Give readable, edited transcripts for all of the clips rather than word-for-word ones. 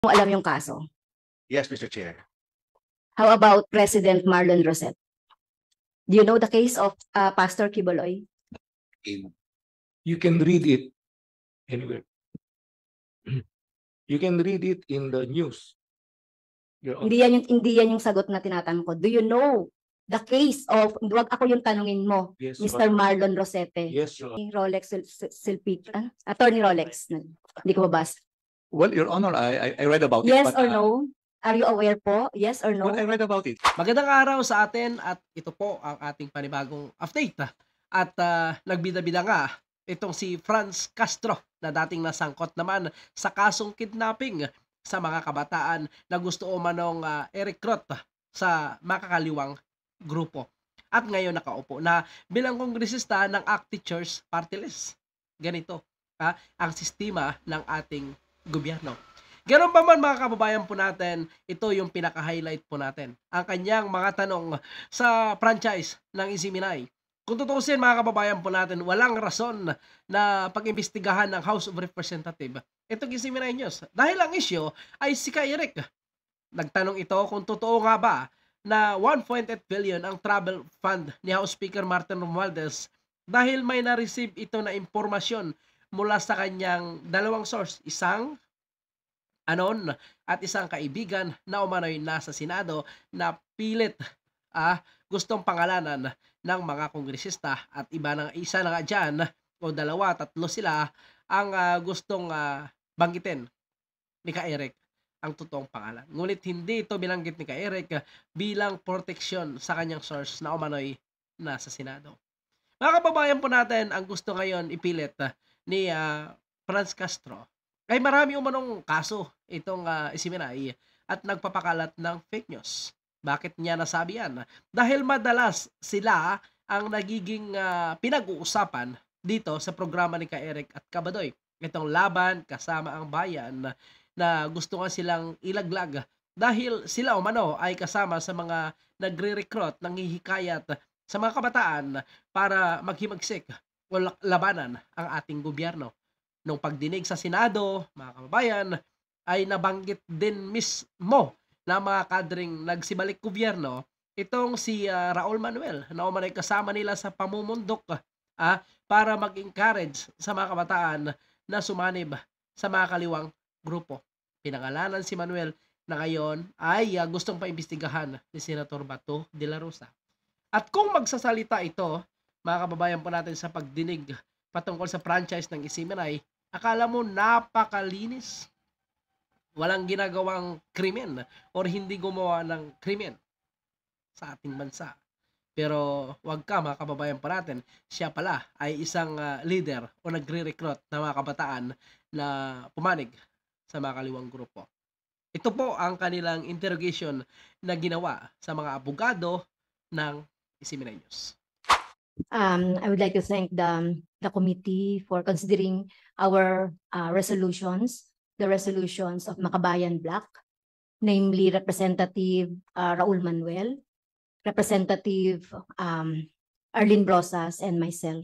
mo alam yung kaso? Yes, Mr. Chair. How about President Marlon Rosette? Do you know the case of Pastor Kiboloy? You can read it anywhere. You can read it in the news. Your Honor. Hindi yan yung sagot na tinatanong ko. Do you know the case of, wag ako yung tanungin mo, Yes, Mr. Your Honor. Marlon Rosette? Yes, Your Honor. Rolex Silpic, Attorney Rolex. Hindi ko mabasa. Well, Your Honor, I read about it. Yes but, or no? Are you aware po? Yes or no? Well, I read about it. Magandang araw sa atin at ito po ang ating panibagong update. At nagbida-bida nga itong si Franz Castro na dating nasangkot naman sa kasong kidnapping sa mga kabataan na gusto umanong i-recruit sa makakaliwang grupo. At ngayon nakaupo na bilang kongresista ng ACT Teachers Party List. Ganito ang sistema ng ating gobyerno. Ganoon pa man mga kababayan po natin, ito yung pinaka-highlight po natin. Ang kanyang mga tanong sa franchise ng Isiminay. Kung tutusin mga kababayan po natin, walang rason na pag-imbestigahan ng House of Representatives itong Isiminay News. Dahil ang issue ay si Eric. Nagtanong ito kung totoo nga ba na 1.8 billion ang travel fund ni House Speaker Martin Romualdez dahil may na-receive ito na impormasyon mula sa kanyang dalawang source, isang anon at isang kaibigan na umano'y nasa Senado na pilit gustong pangalanan ng mga kongresista at isa na nga dyan o dalawa, tatlo sila ang gustong banggitin ni Ka-Eric ang totoong pangalan. Ngunit hindi ito bilanggit ni Ka-Eric bilang proteksyon sa kanyang source na umano'y nasa Senado. Mga kababayan po natin, ang gusto ngayon ipilit ni Franz Castro ay marami umanong kaso itong Isiminay at nagpapakalat ng fake news. Bakit niya nasabi yan? Dahil madalas sila ang nagiging pinag-uusapan dito sa programa ni Ka-Eric at Kabadoy. Itong laban kasama ang bayan na gusto nga silang ilaglag dahil sila umano ay kasama sa mga nagre-recruit, nanghihikayat sa mga kabataan para maghimagsik o labanan ang ating gobyerno. Nung pagdinig sa Senado, mga kababayan, ay nabanggit din mismo na mga kadring nagsibalik gobyerno itong si Raul Manuel na umanay kasama nila sa pamumundok para mag-encourage sa mga kabataan na sumanib sa mga kaliwang grupo. Pinangalanan si Manuel na ngayon ay gustong paimbestigahan ni Senator Bato de la Rosa. At kung magsasalita ito, mga kababayan po natin sa pagdinig patungkol sa franchise ng Isiminay, akala mo napakalinis. Walang ginagawang krimen or hindi gumawa ng krimen sa ating bansa. Pero wag ka mga kababayan po natin, siya pala ay isang leader o nagre-recruit ng mga kabataan na pumanig sa mga kaliwang grupo. Ito po ang kanilang interrogation na ginawa sa mga abogado ng Isiminay News. I would like to thank the committee for considering our resolutions, the resolutions of Makabayan Black, namely Representative Raul Manuel, Representative Arlene Brosas, and myself.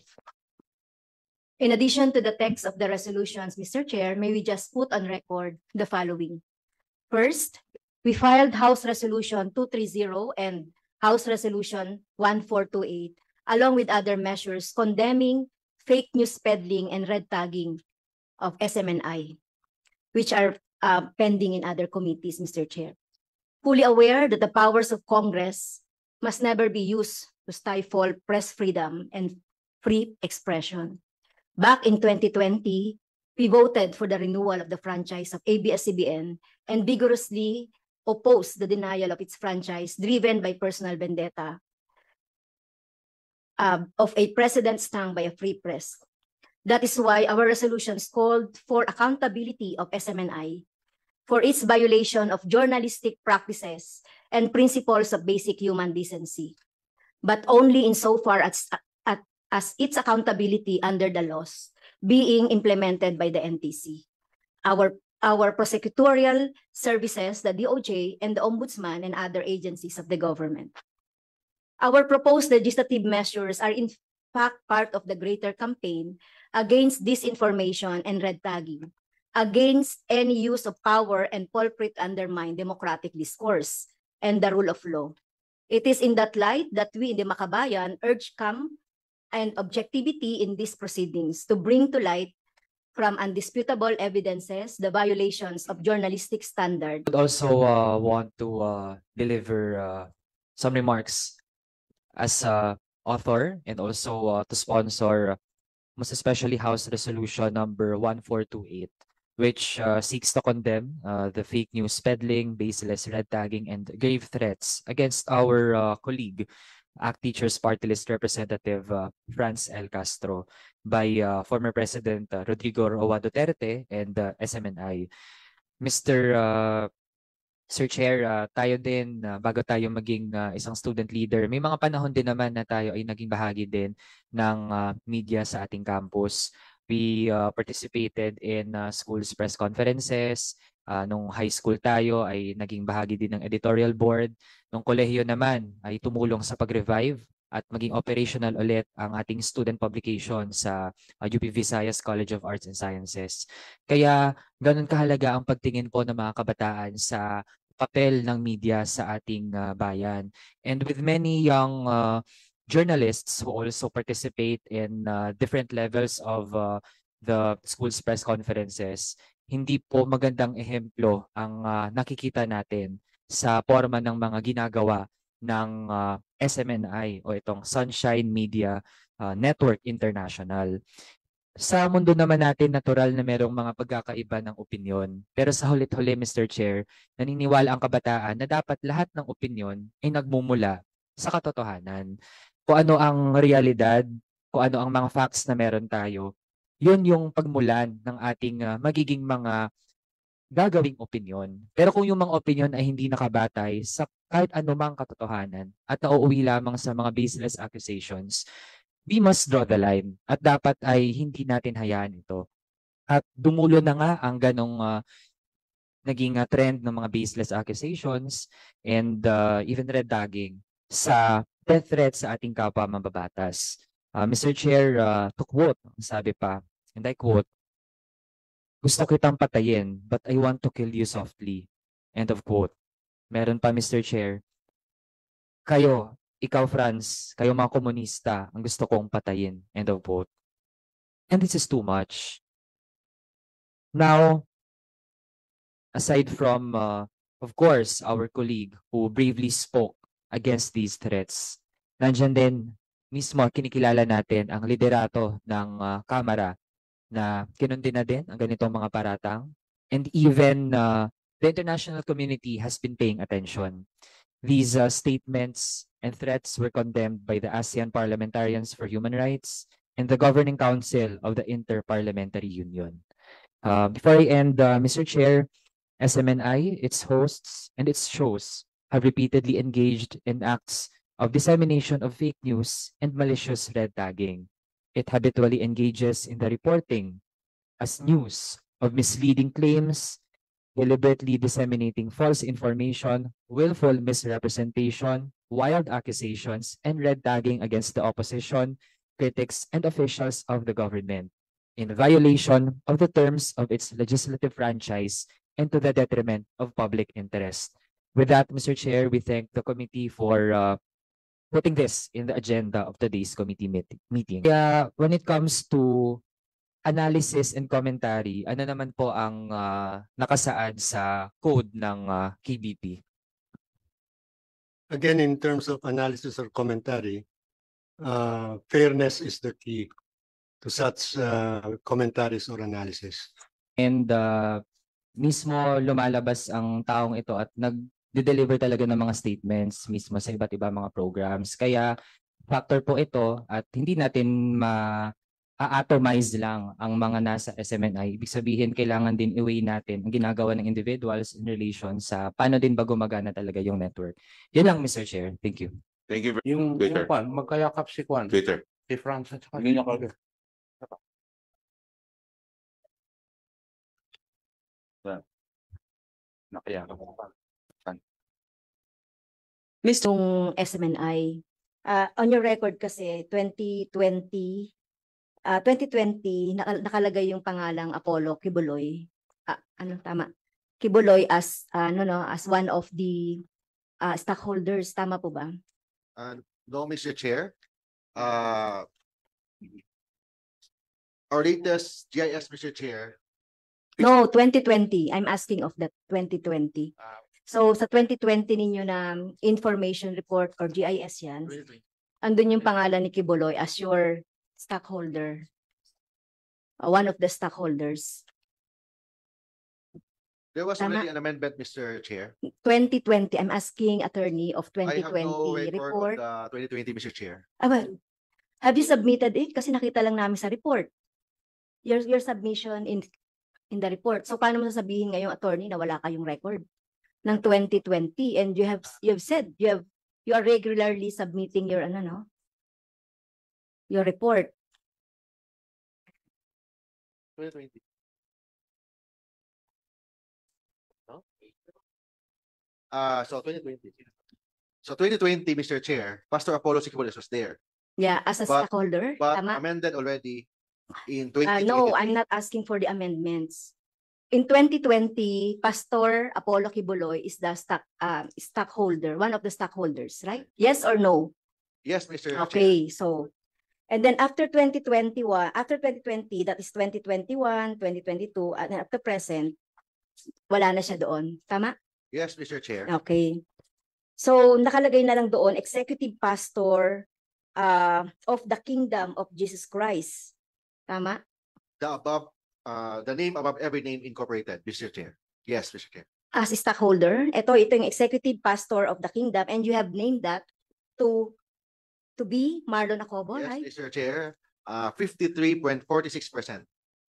In addition to the text of the resolutions, Mr. Chair, may we just put on record the following. First, we filed House Resolution 230 and House Resolution 1428, along with other measures condemning fake news peddling and red tagging of SMNI, which are pending in other committees, Mr. Chair. Fully aware that the powers of Congress must never be used to stifle press freedom and free expression. Back in 2020, we voted for the renewal of the franchise of ABS-CBN and vigorously opposed the denial of its franchise driven by personal vendetta of a president stung by a free press. That is why our resolutions called for accountability of SMNI for its violation of journalistic practices and principles of basic human decency, but only insofar as its accountability under the laws being implemented by the NTC. Our prosecutorial services, the DOJ and the Ombudsman and other agencies of the government. Our proposed legislative measures are in fact part of the greater campaign against disinformation and red tagging, against any use of power and pulpit undermine democratic discourse and the rule of law. It is in that light that we in the Makabayan urge calm and objectivity in these proceedings to bring to light from undisputable evidences the violations of journalistic standard. Would also want to deliver some remarks as author and also to sponsor most especially House Resolution number 1428, which seeks to condemn the fake news peddling, baseless red tagging, and grave threats against our colleague, ACT Teachers Party List Representative Franz L. Castro by former President Rodrigo Roa Duterte and SMNI. Sir Chair, tayo din, bago tayo maging isang student leader, may mga panahon din naman na tayo ay naging bahagi din ng media sa ating campus. We participated in schools press conferences. Nung high school tayo ay naging bahagi din ng editorial board. Nung kolehiyo naman ay tumulong sa pag-revive at maging operational ulit ang ating student publication sa UP Visayas College of Arts and Sciences. Kaya ganun kahalaga ang pagtingin po ng mga kabataan sa papel ng media sa ating bayan. And with many young journalists who also participate in different levels of the school's press conferences, hindi po magandang ehemplo ang nakikita natin sa forma ng mga ginagawa ng SMNI o itong Sunshine Media Network International. Sa mundo naman natin, natural na merong mga pagkakaiba ng opinyon. Pero sa hulit-huli, Mr. Chair, naniniwala ang kabataan na dapat lahat ng opinyon ay nagmumula sa katotohanan. Kung ano ang realidad, kung ano ang mga facts na meron tayo, yun yung pagmulan ng ating magiging mga gagawing opinyon. Pero kung yung mga opinyon ay hindi nakabatay sa kahit anumang katotohanan at nauuwi lamang sa mga baseless accusations, we must draw the line at dapat ay hindi natin hayaan ito. At dumulo na nga ang ganong naging trend ng mga baseless accusations and even red tagging sa death threats sa ating kapwa mambabatas. Mr. Chair, to quote, sabi pa, and I quote, "Gusto kitang patayin, but I want to kill you softly." End of quote. Meron pa, Mr. Chair, kayo, ikaw, Franz, kayo mga komunista, ang gusto kong patayin. End of quote. And this is too much. Now, aside from, of course, our colleague who bravely spoke against these threats, nandyan din mismo kinikilala natin ang liderato ng Kamara na kinundina din ang ganitong mga paratang. And even the international community has been paying attention. These statements and threats were condemned by the ASEAN Parliamentarians for Human Rights and the Governing Council of the Inter-Parliamentary Union. Before I end, Mr. Chair, SMNI, its hosts, and its shows have repeatedly engaged in acts of dissemination of fake news and malicious red tagging. It habitually engages in the reporting as news of misleading claims, deliberately disseminating false information, willful misrepresentation, wild accusations, and red tagging against the opposition, critics, and officials of the government, in violation of the terms of its legislative franchise and to the detriment of public interest. With that, Mr. Chair, we thank the committee for putting this in the agenda of today's committee meeting. Kaya when it comes to analysis and commentary, ano naman po ang nakasaad sa code ng KBP? Again, in terms of analysis or commentary, fairness is the key to such commentaries or analysis. And mismo lumalabas ang taong ito at nag-deliver talaga ng mga statements mismo sa iba't iba mga programs. Kaya factor po ito at hindi natin ma-atomize lang ang mga nasa SMNI. Ibig sabihin, kailangan din i-weigh natin ang ginagawa ng individuals in relation sa paano din ba gumagana talaga yung network. Yan lang, Mr. Chair. Thank you. Thank you. Yung Twitter. Kwan, magkayakap si Kwan. Twitter. Si Franz at saka Hindi niya kagad. Nakayakap ko pa. Yung SMNI, on your record kasi 2020 nakalagay yung pangalang Apollo Kibuloy. tama. Kibuloy as as one of the stockholders, tama po ba? No, Mr. Chair. Our latest GIS, Mr. Chair. No, 2020. I'm asking of that 2020. So sa 2020 ninyo na information report or GIS yan, andun yung pangalan ni Kibuloy as your stockholder. One of the stockholders. There was Tama. already an amendment, Mr. Chair. 2020, I'm asking attorney of I have 2020 no record report. of the 2020, Mr. Chair. Well, have you submitted it? Kasi nakita lang namin sa report. Your submission in the report. So paano mo sasabihin ngayong attorney na wala kayong record ng 2020 and you have said you are regularly submitting your your report. 2020. So 2020. So 2020, Mr. Chair, Pastor Apollo Siquibulos was there, Yeah, as a But- stockholder, but tama? amended already in 2020. No, I'm not asking for the amendments. In 2020, Pastor Apollo Kibuloy is the stockholder, one of the stockholders, right? Yes or no? Yes, Mr. Chair. Okay, so, and then after 2021, after 2020, that is 2021, 2022, and then after present, wala na siya doon. Tama? Yes, Mr. Chair. Okay. So, nakalagay na lang doon, Executive Pastor of the Kingdom of Jesus Christ. Tama? The name above every name incorporated, Mr. Chair. Yes, Mr. Chair. As a stockholder, ito yung Executive Pastor of the Kingdom, and you have named that to be Marlon Acobo, Yes, right? Mr. Chair. 53.46%.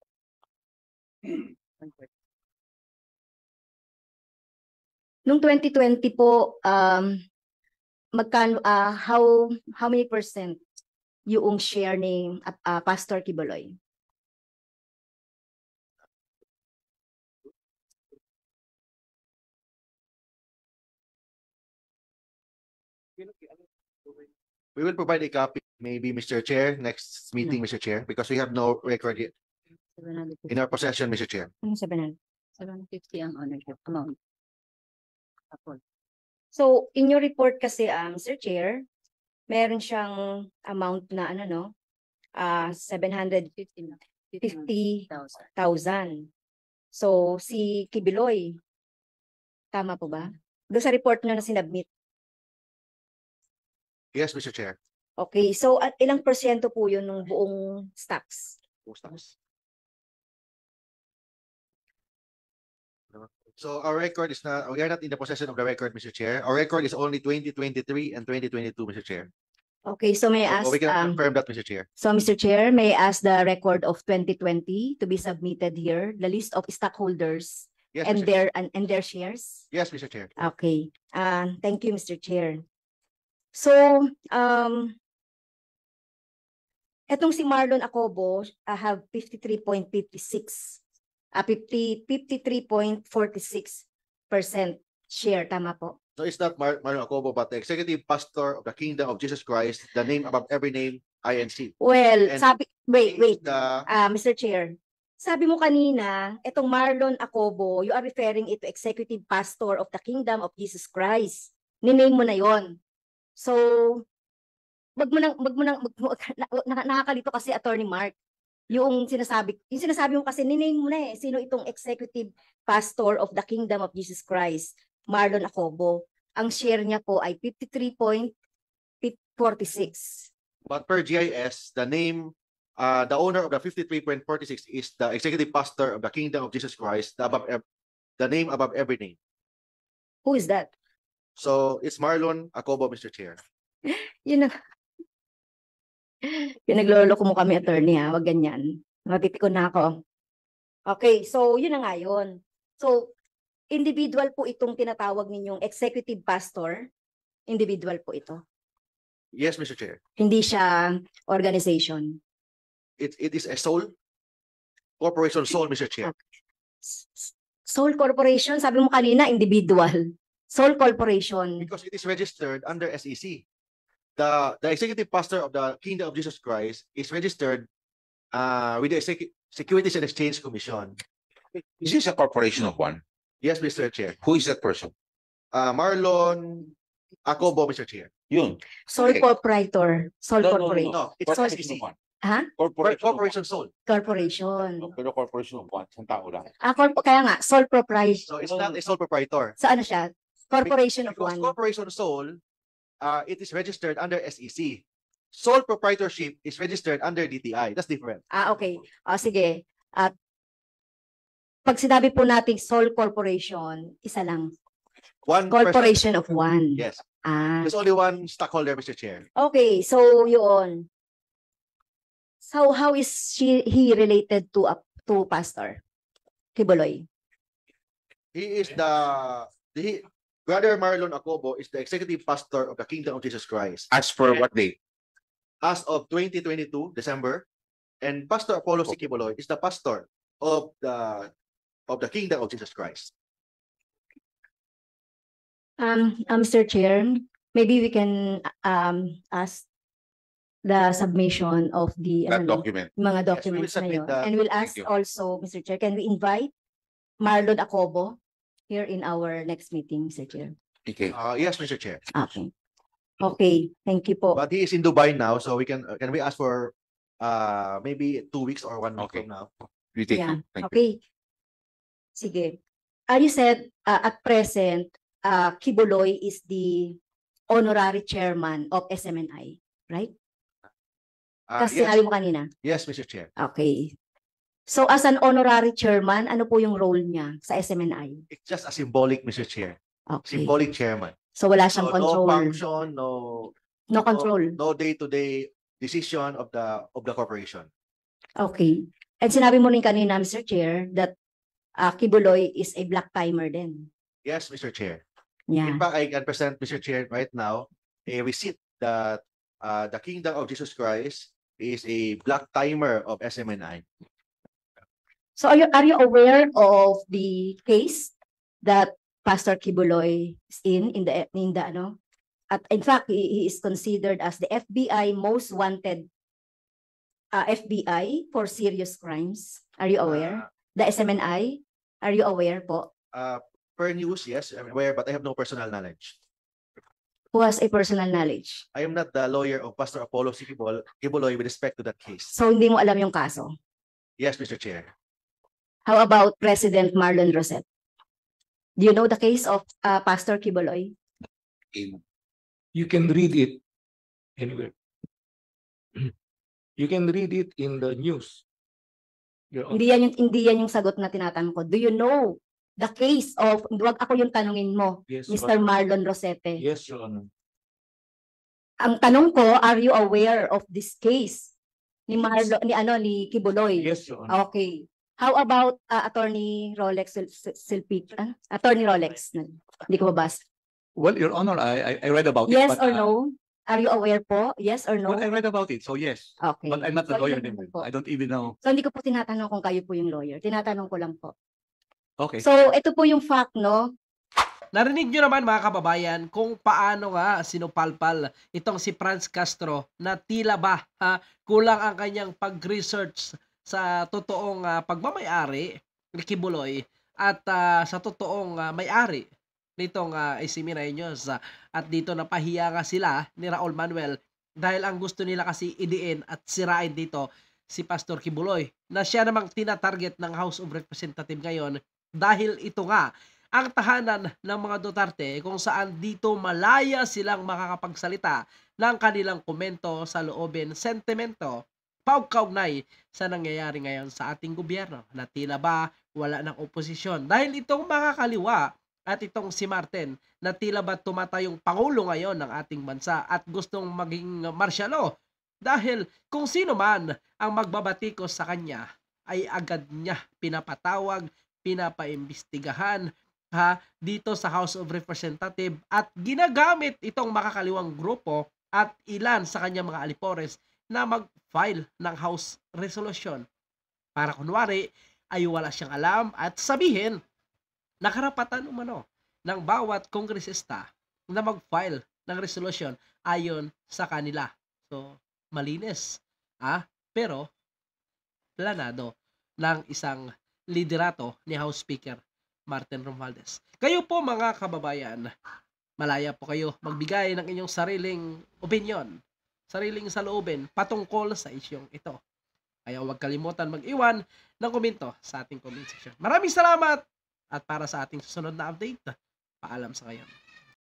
Nung 2020 po, magkano, how many percent yung share ni Pastor Kibuloy? We will provide a copy, maybe, Mr. Chair, next meeting, Mr. Chair, because we have no record yet in our possession, Mr. Chair. Ano sabi na? 750 ang ownership amount. So, in your report kasi, Mr. Chair, meron siyang amount na 750,000. 50,000. So, si Kibuloy, tama po ba? Doon sa report nyo na sinabmit. Yes, Mr. Chair. Okay, so at ilang porsyento po yun ng buong stocks? So our record is not, we are not in the possession of the record, Mr. Chair. Our record is only 2023 and 2022, Mr. Chair. Okay, so may I ask, So we can confirm that, Mr. Chair. so Mr. Chair, may I ask the record of 2020 to be submitted here, the list of stockholders Yes, and Mr. Chair. their shares? Yes, Mr. Chair. Okay, thank you, Mr. Chair. So, etong si Marlon Acobo, I have 53.56, 53.46% share, tama po? So it's not Marlon Acobo, but the Executive Pastor of the Kingdom of Jesus Christ, the name above every name, INC. Well, And wait. The, Mr. Chair, sabi mo kanina, itong Marlon Acobo, you are referring it to Executive Pastor of the Kingdom of Jesus Christ. Niname mo na yon. So, nakakalito kasi Attorney Mark. Yung sinasabi mo kasi niname mo na sino itong Executive Pastor of the Kingdom of Jesus Christ, Marlon Acobo. Ang share niya po ay 53.46. but per GIS, the name, the owner of the 53.46 is the Executive Pastor of the Kingdom of Jesus Christ, the name above every name. Who is that? So it's Marlon Acobo, Mr. Chair. Yun na. Pinagloloko mo kami, attorney, ha? Wag ganyan. Mapipikon na ako. Okay, so yun na nga yun. So, individual po itong tinatawag ninyong executive pastor. Individual po ito. Yes, Mr. Chair. Hindi siya organization. It is a sole corporation sole, Mr. Chair. Sole corporation, sabi mo kanina, individual. Sole corporation. Because it is registered under SEC. The Executive Pastor of the Kingdom of Jesus Christ is registered with the Securities and Exchange Commission. Is this a corporation of one? Yes, Mr. Chair. Who is that person? Marlon Acobo, Mr. Chair. Yun. Sole Okay. proprietor, sole No, no, no, corporate, No, it's Corporation SEC. of one. ha? Corporation. Corporation Soul. Corporation. Pero corporation of one. Isang tao lang. Kaya nga, sole proprietor. So it's not a sole proprietor. Sa ano siya? Corporation of Because one. Corporation Soul, it is registered under SEC. Sole proprietorship is registered under DTI. That's different. Okay. Sige. At pag sinabi po nating sole corporation, isa lang. One Corporation of one. Yes. Ah, There's only one stockholder, Mr. Chair. okay. So, yun. So, how is he related to Pastor Kibuloy? He is Brother Marlon Acobo is the executive pastor of the Kingdom of Jesus Christ As for what date? as of 2022, December. And Pastor Apollo Sikiboloy is the pastor of the Kingdom of Jesus Christ. Mr. Chair, maybe we can ask the submission of the That ano, document. mga Yes, we will documents na submit yun. the- And we'll ask you. also, Mr. Chair, can we invite Marlon Acobo here in our next meeting, Mr. Chair? Okay. Yes, Mr. Chair. Okay. Okay, thank you po. But he is in Dubai now, so can we ask for maybe 2 weeks or 1 week Okay. from now? We take Yeah. it. Thank you. Okay. Sige. You said at present, Kibuloy is the honorary chairman of SMNI, right? Kasi Yes, sinabi mo kanina. yes, Mr. Chair. Okay. So as an honorary chairman, ano po yung role niya sa SMNI? It's just a symbolic, Mr. Chair. Okay. Symbolic chairman. So wala So siyang no control. function, No control. no day-to-day decision of the corporation. Okay. And sinabi mo rin kanina, Mr. Chair, that Kibuloy is a black timer din. Yes, Mr. Chair. Yeah. In fact, I can present, Mr. Chair, right now, a receipt that the Kingdom of Jesus Christ is a black timer of SMNI. So are you aware of the case that Pastor Kibuloy is in the ano? At in fact, he is considered as the FBI most wanted FBI for serious crimes. Are you aware? The SMNI? Are you aware po? Per news, yes, I'm aware, but I have no personal knowledge. Who has a personal knowledge? I am not the lawyer of Pastor Apollo Kibuloy with respect to that case. So hindi mo alam yung kaso. Yes, Mr. Chair. How about President Marlon Rosette? Do you know the case of Pastor Kibuloy? You can read it anywhere. You can read it in the news. Your Honor. Hindi yan yung sagot na tinatanong ko. Do you know the case of, wag ako yung tanungin mo, Yes, Your Mr. Honor. Marlon Rosette. Yes, Your Honor. Ang tanong ko, are you aware of this case ni ni Kibuloy? Yes, Your Honor. Okay. How about Attorney Rolex Silpic? Attorney Rolex. Hindi ko mabasa. Well, Your Honor, I read about it. Yes but, or no? Are you aware po? Yes or no? Well, I read about it, so yes. Okay. But I'm not a So, lawyer yun din. po. I don't even know. So hindi ko po tinatanong kung kayo po yung lawyer. Tinatanong ko lang po. Okay. So ito po yung fact, no? Narinig nyo naman mga kababayan kung paano nga sinupalpal itong si Franz Castro na tila ba kulang ang kanyang pag-research sa totoong pagmamayari ni Kibuloy at sa totoong may-ari nitong Isiminay News. At dito napahiya nga sila ni Raul Manuel dahil ang gusto nila kasi idiin at sirain dito si Pastor Kibuloy na siya namang tinatarget ng House of Representatives ngayon dahil ito nga ang tahanan ng mga Duterte kung saan dito malaya silang makakapagsalita ng kanilang komento sa loobin, sentimento, paugkaugnay sa nangyayari ngayon sa ating gobyerno na tila ba wala ng oposisyon. Dahil itong mga kaliwa at itong si Martin na tila ba tumatayong pangulo ngayon ng ating bansa at gustong maging martial law dahil kung sino man ang magbabatikos sa kanya ay agad niya pinapatawag, pinapaimbestigahan dito sa House of Representatives at ginagamit itong makakaliwang grupo at ilan sa kanyang mga alipores na mag-file ng House Resolution para kunwari ay wala siyang alam at sabihin na karapatan umano ng bawat kongresista na mag-file ng resolution ayon sa kanila. So, malinis. Pero, planado ng isang liderato ni House Speaker Martin Romualdez. Kayo po mga kababayan, malaya po kayo magbigay ng inyong sariling opinion, sariling saloobin patungkol sa isyong ito. Kaya huwag kalimutan mag-iwan ng komento sa ating comment section. Maraming salamat at para sa ating susunod na update, paalam sa ngayon.